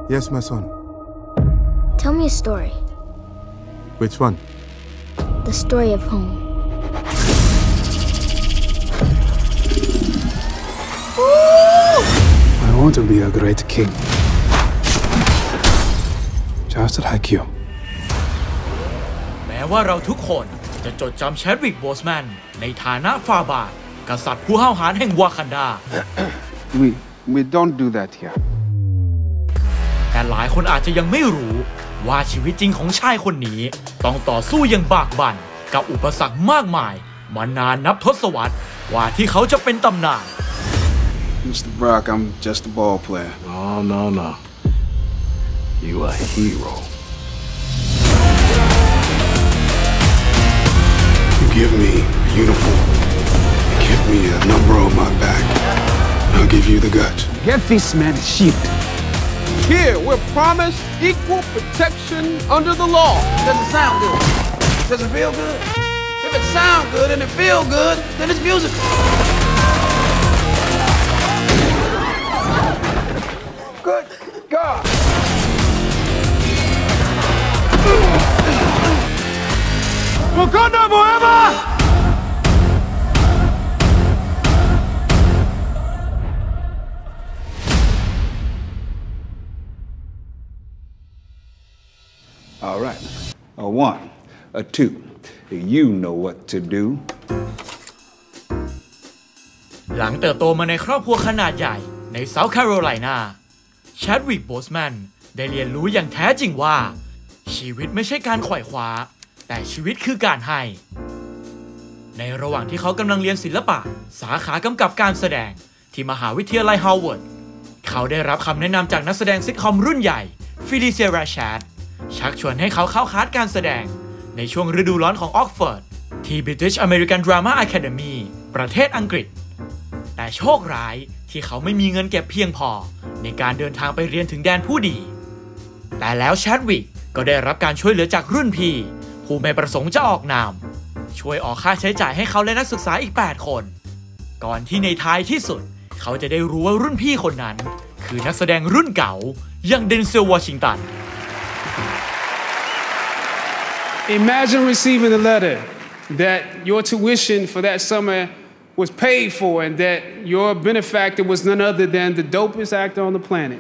Yes, my son. Tell me a story. Which one? The story of home. I want to be a great king. Just like you. แม้ว่าเราทุกคนจะจดจำแชดวิก โบสแมนในฐานะฟาบาทกษัตริย์ผู้ห้าวหาญแห่งวากันดา We don't do that here. แต่หลายคนอาจจะยังไม่รู้ว่าชีวิตจริงของชายคนนี้ต้องต่อสู้อย่างบากบั่นกับอุปสรรคมากมายมานานนับทศวรรษกว่าที่เขาจะเป็นตำนาน Mr. Brock, I'm just a ball player. No. You a hero. You give me a uniform. You give me a number on my back. I'll give you the guts. Get this man a shield. Here, we're promised equal protection under the law. Doesn't sound good. Does it feel good? If it sounds good and it feels good, then it's musical. Good God. Wakanda forever! All right. A 1, a 2. You know what to do. หลังเติบโตมาในครอบครัวขนาดใหญ่ในเซาท์แคโรไลนาแชดวิก โบสแมนได้เรียนรู้อย่างแท้จริงว่าชีวิตไม่ใช่การไขว่คว้าแต่ชีวิตคือการให้ในระหว่างที่เขากำลังเรียนศิลปะสาขากำกับการแสดงที่มหาวิทยาลัยฮาร์วาร์ดเขาได้รับคำแนะนำจากนักแสดงซิทคอมรุ่นใหญ่ฟิลิเซีย ราชาร์ดชักชวนให้เขาเข้าคลาสการแสดงในช่วงฤดูร้อนของออกฟอร์ดที่ British American Drama Academy ประเทศอังกฤษแต่โชคร้ายที่เขาไม่มีเงินเก็บเพียงพอในการเดินทางไปเรียนถึงแดนผู้ดีแต่แล้วแชดวิกก็ได้รับการช่วยเหลือจากรุ่นพี่ผู้ไม่ประสงค์จะออกนามช่วยออกค่าใช้จ่ายให้เขาและนักศึกษาอีก8คนก่อนที่ในท้ายที่สุดเขาจะได้รู้ว่ารุ่นพี่คนนั้นคือนักแสดงรุ่นเก่าอย่างเดนเซล วอชิงตัน Imagine receiving a letter that your tuition for that summer was paid for and that your benefactor was none other than the dopest actor on the planet.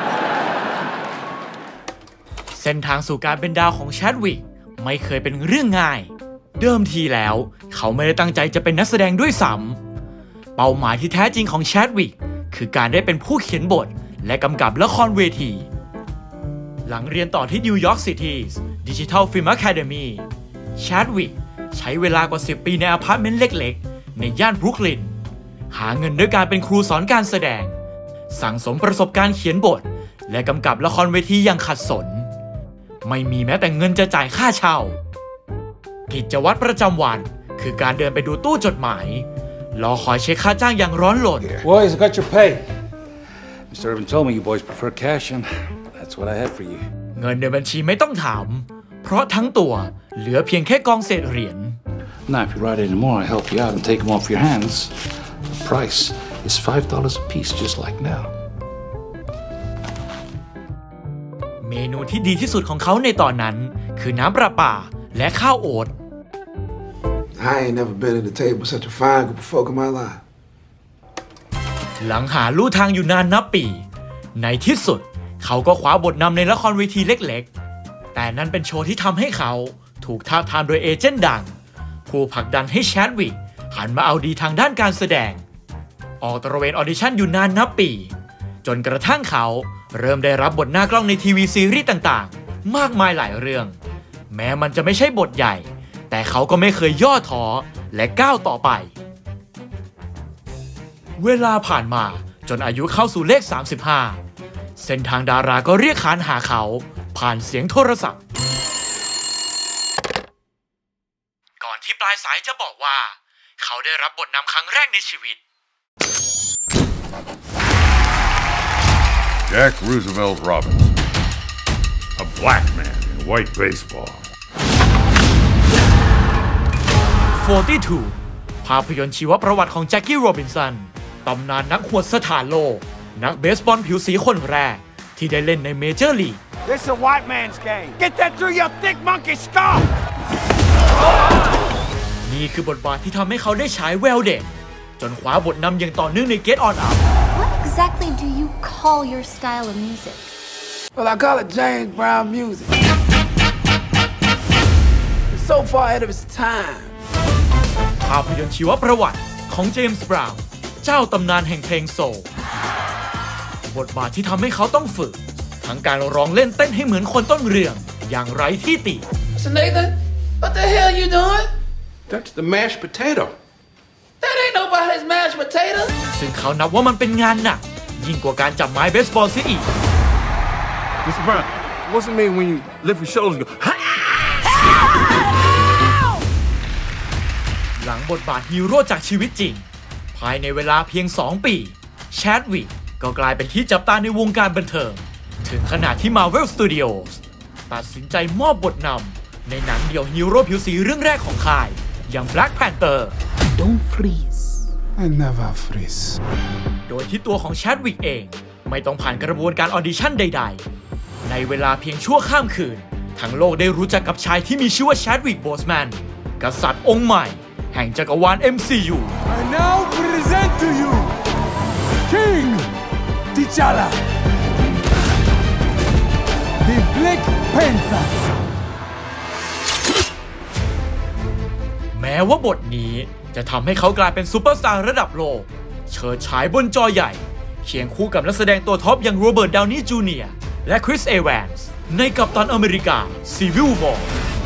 เส้นทางสู่การเป็นดาวของแชดวิกไม่เคยเป็นเรื่องง่ายเดิมทีแล้วเขาไม่ได้ตั้งใจจะเป็นนักแสดงด้วยซ้ำเป้าหมายที่แท้จริงของแชดวิกคือการได้เป็นผู้เขียนบทและกำกับละครเวทีหลังเรียนต่อที่นิวยอร์กซิตี้ดิจิทัลฟิล์มอะคาเดมีแชดวิกใช้เวลากว่า10 ปีในอพาร์ตเมนต์เล็กๆในย่านบรุกลินหาเงินด้วยการเป็นครูสอนการแสดงสั่งสมประสบการณ์เขียนบทและกำกับละครเวทีอย่างขัดสนไม่มีแม้แต่เงินจะจ่ายค่าเช่ากิจวัตรประจำวันคือการเดินไปดูตู้จดหมายรอคอยเช็คค่าจ้างอย่างร้อนรน Boys, I got your pay. Mr. Irvin told me you boys prefer cash, and that's what I had for you. เงินในบัญชีไม่ต้องถามเพราะทั้งตัวเหลือเพียงแค่กองเศษเหรียญ Now, if you write any more, I help you out and take them off your hands. The price is $5 a piece, just like now. เมนูที่ดีที่สุดของเขาในตอนนั้นคือน้ำประปาและข้าวโอ๊ต I ain't never been at a table with such a fine group of folk in my life. หลังหาลู่ทางอยู่นานนับปีในที่สุดเขาก็คว้าบทนำในละครเวทีเล็กๆแต่นั่นเป็นโชว์ที่ทำให้เขาถูกทาบทามโดยเอเจนต์ดังผู้ผลักดันให้แชดวิกหันมาเอาดีทางด้านการแสดงออกตระเวนออดิชั่นอยู่นานนับปีจนกระทั่งเขาเริ่มได้รับบทหน้ากล้องในทีวีซีรีส์ต่างๆมากมายหลายเรื่องแม้มันจะไม่ใช่บทใหญ่แต่เขาก็ไม่เคยย่อท้อและก้าวต่อไปเวลาผ่านมาจนอายุเข้าสู่เลข35เส้นทางดาราก็เรียกขานหาเขาผ่านเสียงโทรศัพท์ก่อนที่ปลายสายจะบอกว่าเขาได้รับบทนำครั้งแรกในชีวิต Jack Roosevelt Robinson, a black man in white baseball. 42 ภาพยนตร์ชีวประวัติของแจ็คกี้ โรบินสันตำนานนักหวดสถานโลกนักเบสบอลผิวสีคนแรกที่ได้เล่นในเมเจอร์ลีก This is a white man's game. Get that through your thick monkey skull. นี่คือบทบาทที่ทำให้เขาได้ฉายแววเด่นจนคว้าบทนำอย่างต่อเนื่องใน Get On Up. What exactly do you call your style of music? Well, I call it James Brown music. It's so far ahead of its time. ภาพยนตร์ชีวประวัติของเจมส์บราวน์เจ้าตำนานแห่งเพลงโซลบทบาทที่ทำให้เขาต้องฝึกทั้งการร้องเล่นเต้นให้เหมือนคนต้นเรื่องอย่างไร้ที่ติ So Nathan, what the hell you doing? That's the mashed potato. That ain't nobody's mashed potato. ซึ่งเขานับว่ามันเป็นงานหนักยิ่งกว่าการจับไม้เบสบอลเสียอีก Mr. Brown, what's it mean when you lift your shoulders and go, หลังบทบาทฮีโร่จากชีวิตจริงภายในเวลาเพียง2 ปีแชดวิกก็กลายเป็นที่จับตาในวงการบันเทิงถึงขนาดที่ Marvel Studios ตัดสินใจมอบบทนำในหนังเดี่ยวฮีโร่ผิวสีเรื่องแรกของค่ายอย่าง Black Panther Don't freeze. I never freeze. โดยที่ตัวของแชดวิกเองไม่ต้องผ่านกระบวนการออดิชั่นใดๆในเวลาเพียงชั่วข้ามคืนทั้งโลกได้รู้จักกับชายที่มีชื่อว่าแชดวิก โบสแมนกษัตริย์องค์ใหม่แห่งจักรวาล MCU I now present to you King T'Challa, the Black Panther. แม้ว่าบทนี้จะทำให้เขากลายเป็นซูเปอร์สตาร์ระดับโลกเฉิดฉายบนจอใหญ่เคียงคู่กับนักแสดงตัวท็อปอย่างโรเบิร์ต ดาวนีย์ จูเนียร์และคริส เอแวนส์ในกัปตันอเมริกา Civil War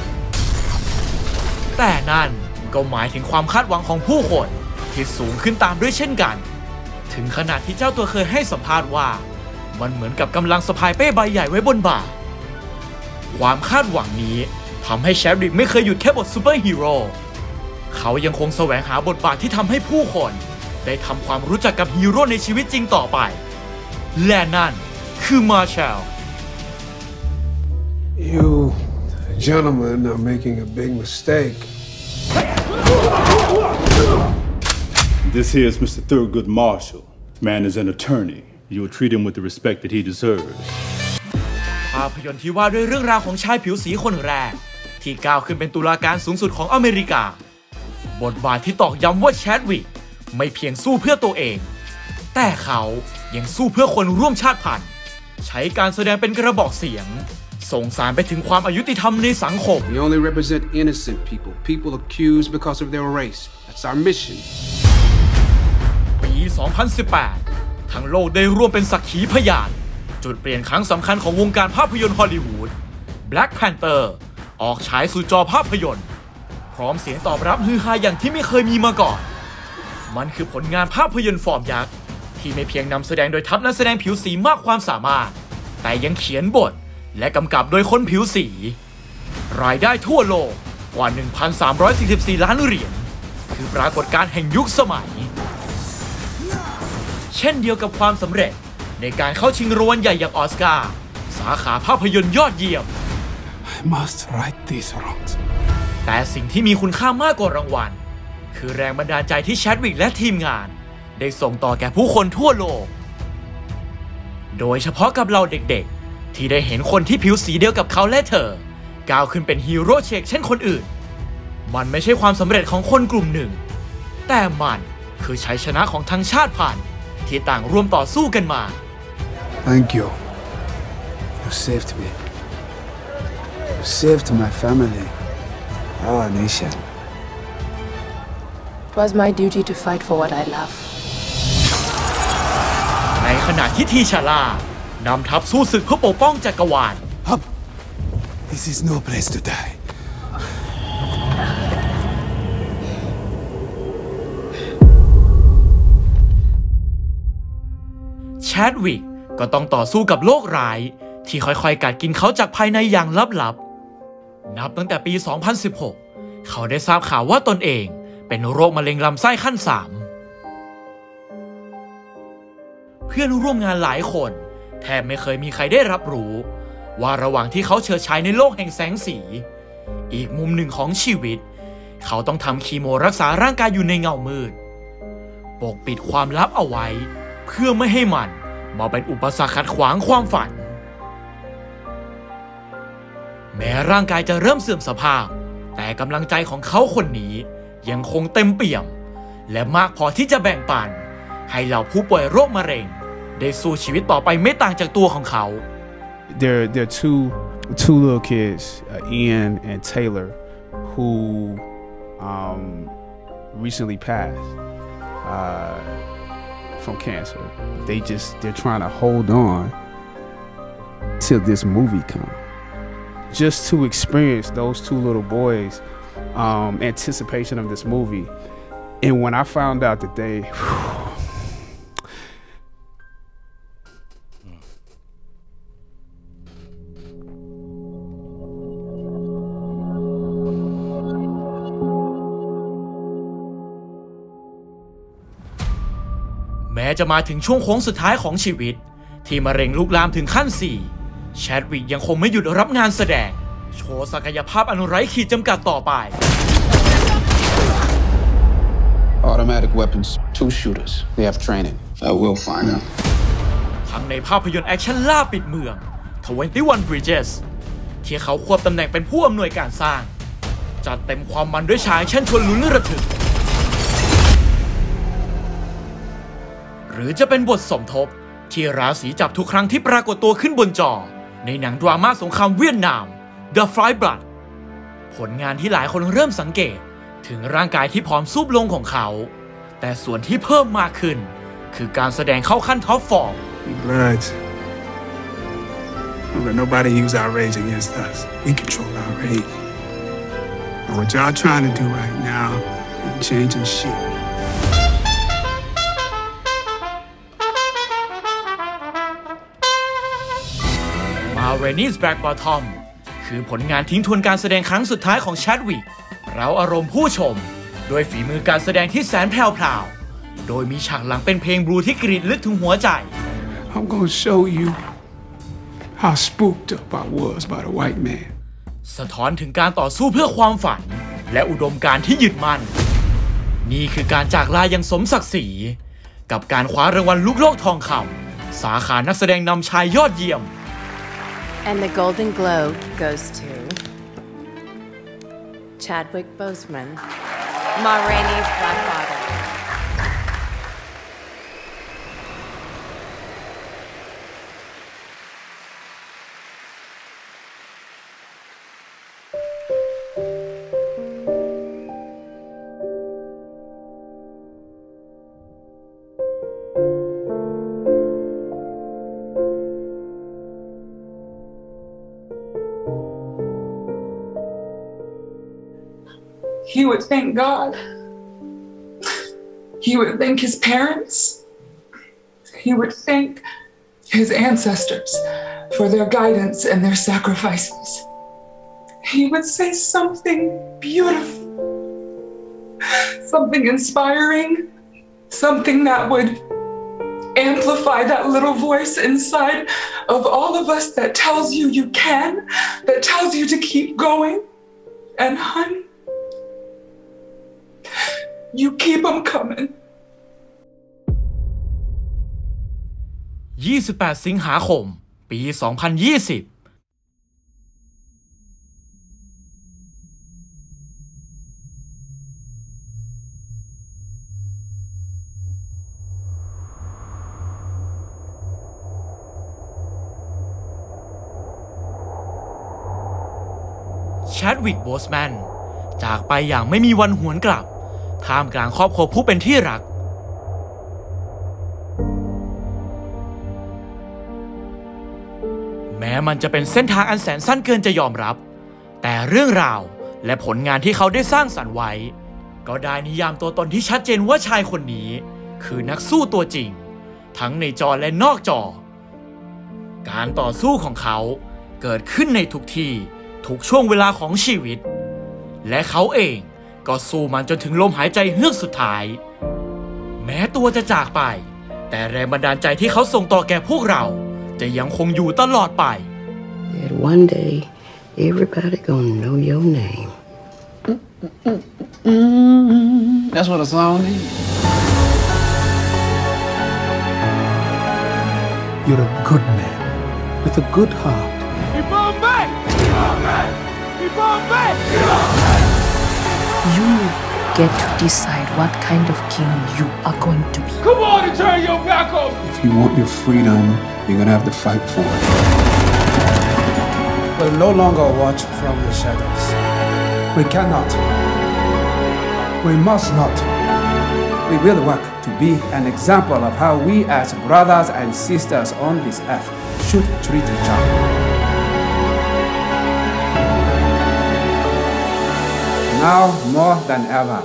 แต่นั่นก็หมายถึงความคาดหวังของผู้คนที่สูงขึ้นตามด้วยเช่นกันถึงขนาดที่เจ้าตัวเคยให้สัมภาษณ์ว่ามันเหมือนกับกำลังสะพายเป้ใบใหญ่ไว้บนบ่าความคาดหวังนี้ทำให้แชดวิกไม่เคยหยุดแค่บทซูเปอร์ฮีโร่เขายังคงแสวงหาบทบาทที่ทำให้ผู้คนได้ทำความรู้จักกับฮีโร่ในชีวิตจริงต่อไปและนั่นคือมาแชล You gentlemen are making a big mistake. This here is Mr. Thurgood Marshall. Man is an attorney. You will treat him with the respect that he deserves. ภาพยนตร์ที่ว่าด้วยเรื่องราวของชายผิวสีคนแรกที่ก้าวขึ้นเป็นตุลาการสูงสุดของอเมริกาบทบาทที่ตอกย้ำว่าแชดวิกไม่เพียงสู้เพื่อตัวเองแต่เขายังสู้เพื่อคนร่วมชาติพันธุ์ใช้การแสดงเป็นกระบอกเสียงส่งสารไปถึงความอายุติธรรมในสังคม We only represent innocent people, people accused because of their race. That's our mission. ปี 2018 ทั้งโลกได้ร่วมเป็นสักขีพยานจุดเปลี่ยนครั้งสำคัญของวงการภาพยนตร์ฮอลลีวูด Black Panther ออกฉายสู่จอภาพยนตร์พร้อมเสียงตอบรับฮือฮาอย่างที่ไม่เคยมีมาก่อนมันคือผลงานภาพยนตร์ฟอร์มยักษ์ที่ไม่เพียงนำแสดงโดยทัพนักแสดงผิวสีมากความสามารถแต่ยังเขียนบทและกำกับโดยคนผิวสีรายได้ทั่วโลกกว่า 1,344 ล้านเหรียญคือปรากฏการณ์แห่งยุคสมัยเช่นเดียวกับความสำเร็จในการเข้าชิงรางวัลใหญ่อย่างออสการ์สาขาภาพยนตร์ยอดเยี่ยม I must right these wrongs. แต่สิ่งที่มีคุณค่ามากกว่ารางวัลคือแรงบันดาลใจที่แชดวิกและทีมงานได้ส่งต่อแก่ผู้คนทั่วโลกโดยเฉพาะกับเราเด็กๆที่ได้เห็นคนที่ผิวสีเดียวกับเขาและเธอก้าวขึ้นเป็นฮีโร่เชกเช่นคนอื่นมันไม่ใช่ความสำเร็จของคนกลุ่มหนึ่งแต่มันคือชัยชนะของทั้งชาติพันธุ์ที่ต่างร่วมต่อสู้กันมา Thank you. You saved me. You saved my family. Our nation. It was my duty to fight for what I love. ในขณะที่ทีชาลานำทัพสู้ศึกเพื่อปกป้องจักรวาล Up. This is no place to die. แชดวิกก็ต้องต่อสู้กับโรคร้ายที่ค่อยๆกัดกินเขาจากภายในอย่างลับๆนับตั้งแต่ปี 2016 เขาได้ทราบข่าวว่าตนเองเป็นโรคมะเร็งลำไส้ขั้น 3 เพื่อนร่วมงานหลายคนแทบไม่เคยมีใครได้รับรู้ว่าระหว่างที่เขาเฉิดฉายในโลกแห่งแสงสีอีกมุมหนึ่งของชีวิตเขาต้องทำคีโมรักษาร่างกายอยู่ในเงามืดปกปิดความลับเอาไว้เพื่อไม่ให้มันมาเป็นอุปสรรคขัดขวางความฝันแม้ร่างกายจะเริ่มเสื่อมสภาพแต่กำลังใจของเขาคนนี้ยังคงเต็มเปี่ยมและมากพอที่จะแบ่งปันให้เหล่าผู้ป่วยโรคมะเร็งได้สู้ชีวิตต่อไปไม่ต่างจากตัวของเขา There are two little kids, Ian and Taylor, who recently passed from cancer. They're trying to hold on till this movie comes. Just to experience those two little boys' anticipation of this movie. And when I found out that they แม้จะมาถึงช่วงโค้งสุดท้ายของชีวิตที่มะเร็งลุกลามถึงขั้น 4 แชดวิกยังคงไม่หยุดรับงานแสดงโชว์ศักยภาพอันไร้ขีดจำกัดต่อไป Automatic weapons, 2 shooters. They have training. I will find out. ทั้งในภาพยนตร์แอคชั่นล่าปิดเมือง 21 Bridges ที่เขาควบตำแหน่งเป็นผู้อำนวยการสร้างจัดเต็มความมันด้วยฉากแอคชั่นชวนลุ้นระทึกหรือจะเป็นบทสมทบที่ราศีจับทุกครั้งที่ปรากฏตัวขึ้นบนจอในหนังดราม่าสงครามเวียดนาม The Five Blood ผลงานที่หลายคนเริ่มสังเกตถึงร่างกายที่ผอมซูบลงของเขาแต่ส่วนที่เพิ่มมากขึ้นคือการแสดงเข้าขั้นท็อปฟอร์ม Bloods. Don't let nobody use our rage against us. We control our rage. And what y'all trying to do right now ain't changing shit. Ma Rainey's Black Bottom คือผลงานทิ้งทวนการแสดงครั้งสุดท้ายของแชดวิกเราอารมณ์ผู้ชมโดยฝีมือการแสดงที่แสนแพรวๆโดยมีฉากหลังเป็นเพลงบลูที่กรีดลึกถึงหัวใจ I'm gonna show you how spooked up I was by the white man. สะท้อนถึงการต่อสู้เพื่อความฝันและอุดมการณ์ที่ยึดมั่นนี่คือการจากลาอย่างสมศักดิ์ศรีกับการคว้ารางวัลลูกโลกทองคำสาขานักแสดงนำชายยอดเยี่ยม And the Golden Globe goes to Chadwick Boseman, Ma Rainey's Black Bottom. He would thank God. He would thank his parents. He would thank his ancestors for their guidance and their sacrifices. He would say something beautiful, something inspiring, something that would amplify that little voice inside of all of us that tells you you can, that tells you to keep going. And honey, you keep them coming. 28 สิงหาคม ปี 2020แชดวิก โบสแมนจากไปอย่างไม่มีวันหวนกลับท่ามกลางครอบครัวผู้เป็นที่รักแม้มันจะเป็นเส้นทางอันแสนสั้นเกินจะยอมรับแต่เรื่องราวและผลงานที่เขาได้สร้างสรรค์ไว้ก็ได้นิยามตัวตนที่ชัดเจนว่าชายคนนี้คือนักสู้ตัวจริงทั้งในจอและนอกจอการต่อสู้ของเขาเกิดขึ้นในทุกที่ทุกช่วงเวลาของชีวิตและเขาเองก็สู้มันจนถึงลมหายใจเฮือกสุดท้ายแม้ตัวจะจากไปแต่แรงบันดาลใจที่เขาส่งต่อแก่พวกเราจะยังคงอยู่ตลอดไป And one day everybody gonna know your name. That's what a song is. You're a good man with a good heart. We Bombay! Bombay! You get to decide what kind of king you are going to be. Come on and turn your back on me. If you want your freedom, you're gonna have to fight for it. We'll no longer watch from the shadows. We cannot. We must not. We will work to be an example of how we as brothers and sisters on this earth should treat each other. Now more than ever.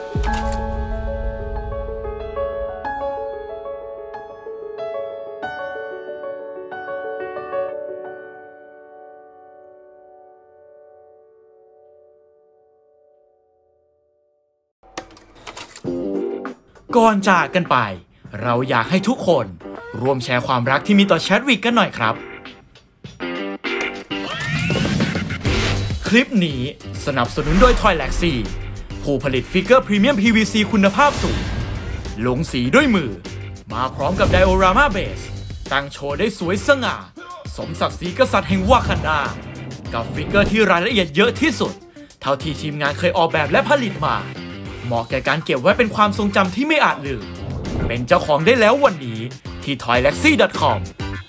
ก่อนจากกันไปเราอยากให้ทุกคนร่วมแชร์ความรักที่มีต่อแชดวิกกันหน่อยครับคลิปนี้สนับสนุนโดย Toylaxi ผู้ผลิตฟิกเกอร์พรีเมียม PVC คุณภาพสูงลงสีด้วยมือมาพร้อมกับไดโอรามาเบสตั้งโชว์ได้สวยสง่าสมศักดิ์ศรีกษัตริย์แห่งวากันดากับฟิกเกอร์ที่รายละเอียดเยอะที่สุดเท่าที่ทีมงานเคยออกแบบและผลิตมาเหมาะแก่การเก็บไว้เป็นความทรงจำที่ไม่อาจลืมเป็นเจ้าของได้แล้ววันนี้ที่ toylaxi.com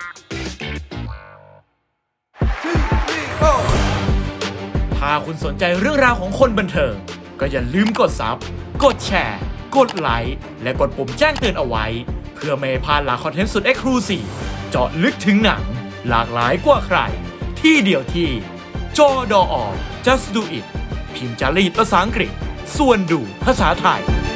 ถ้าคุณสนใจเรื่องราวของคนบันเทิงก็อย่าลืมกดซับกดแชร์กดไลค์และกดปุ่มแจ้งเตือนเอาไว้เพื่อไม่ให้พลาดหลากคอนเทนต์สุด Exclusive เจาะลึกถึงหนังหลากหลายกว่าใครที่เดียวที่จอดอ Just Do It พิมพ์จารีตภาษาอังกฤษส่วนดูภาษาไทย